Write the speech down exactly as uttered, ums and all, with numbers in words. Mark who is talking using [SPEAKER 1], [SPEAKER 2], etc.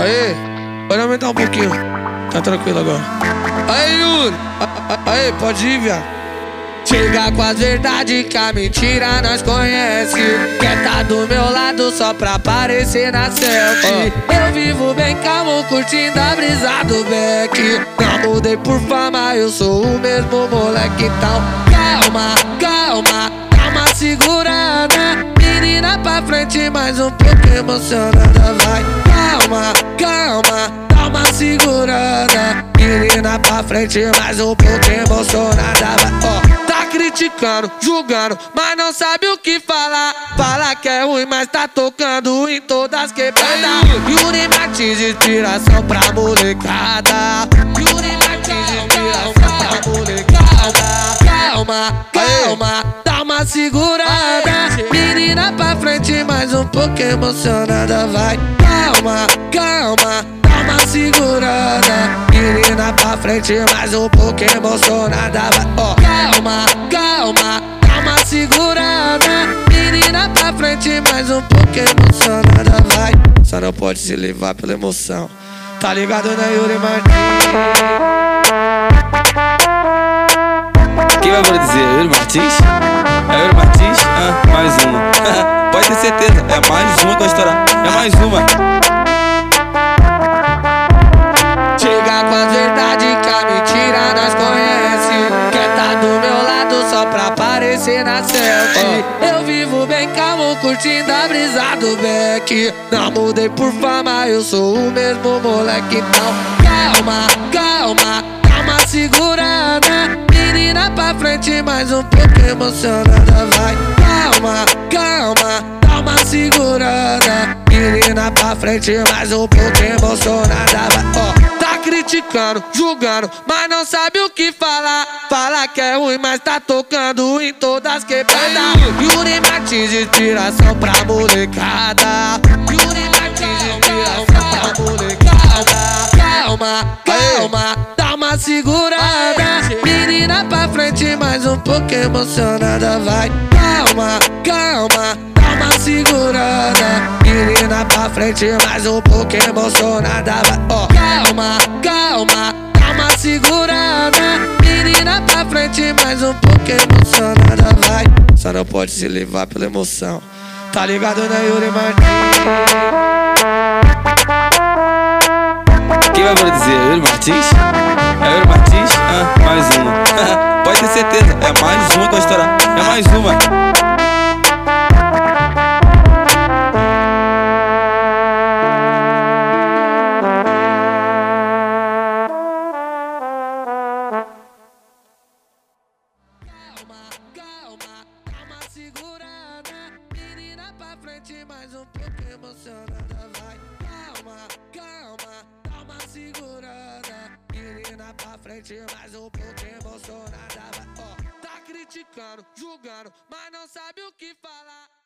[SPEAKER 1] Aê, pode aumentar um pouquinho. Tá tranquilo agora. Aê, Yuri. Aê, pode ir, viado. Chega com as verdades que a mentira nós conhece. Quer tá do meu lado só pra aparecer na selfie. oh. Eu vivo bem calmo, curtindo a brisa do Beck. Não mudei por fama, eu sou o mesmo moleque. Então calma, calma, dá uma segurada. Menina pra frente, mais um pouco emocionada. Vai, calma, calma, dá uma segurada. Menina pra frente, mais um pouco emocionada. Vai, ó, oh. Tá criticando, julgando, mas não sabe o que falar. Fala que é ruim, mas tá tocando em todas quebradas. Yuri Martins, inspiração pra molecada. Yuri Martins, inspiração pra molecada. Calma, calma, dá uma segurada. Menina pra frente, mais um pouco emocionada. Vai, calma, calma, dá uma segurada. Menina pra frente, mais um pouco emocionada. Vai, ó, calma, calma, dá uma segurada. Menina pra frente, mais um pouco emocionada. Vai, só não pode se levar pela emoção. Tá ligado, né, Yuri Martins?
[SPEAKER 2] Quem vai dizer? Yuri Martins? É Yuri Martins? Ah, mais uma. Pode ter certeza, é mais uma que vai estourar. É mais uma.
[SPEAKER 1] Chega com as verdades que a mentira nós conhece. Quer tá do meu lado só pra aparecer na selfie. oh. Eu vivo bem calmo, curtindo a brisa do Beck. Não mudei por fama, eu sou o mesmo moleque. Então calma, calma, dá uma segurada. Menina pra frente, mais um pouco emocionada. Vai, calma, calma, dá uma segurada. Menina pra frente, mais um pouco emocionada. Vai, ó, oh. Tá criticando, julgando, mas não sabe o que falar. Fala que é ruim, mas tá tocando em todas quebradas. Yuri Martins, inspiração pra molecada. Yuri Martins, inspiração pra molecada. Calma, calma, dá uma segurada. Menina pra frente, mais um pouco emocionada. Vai, calma, calma, dá uma segurada. Menina pra frente, mais um pouco emocionada. Vai, ó, calma, calma, dá uma segurada. Menina pra frente, mais um pouco emocionada. Vai, só não pode se levar pela emoção. Tá ligado, né, Yuri Martins?
[SPEAKER 2] Quem vai dizer? Yuri Martins? É Yuri Martins? Ah, mais uma. Pode ter certeza, é mais uma que vai estourar. É mais uma.
[SPEAKER 1] Calma, dá uma segurada. Menina pra frente, mais um pouco emocionada. Vai, calma, calma, dá uma segurada. Menina pra frente, mais um pouco emocionada. Vai, ó, tá criticando, julgando, mas não sabe o que falar.